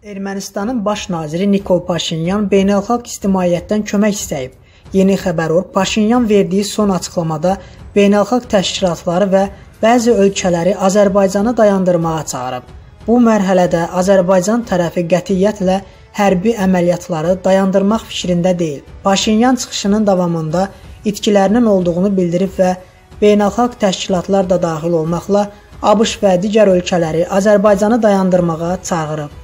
Ermənistanın baş naziri Nikol Paşinyan beynəlxalq ictimaiyyətdən kömək istəyib. Yeni Xəbər.org Paşinyan verdiyi son açıqlamada beynəlxalq təşkilatları və bəzi ölkələri Azərbaycanı dayandırmağa çağırıb. Bu mərhələdə Azərbaycan tərəfi qətiyyətlə hərbi əməliyyatları dayandırmaq fikrində deyil. Paşinyan çıxışının davamında itkilərinin olduğunu bildirib və beynəlxalq təşkilatlar da daxil olmaqla ABŞ və digər ölkələri Azərbaycanı dayandırmağa çağırıb.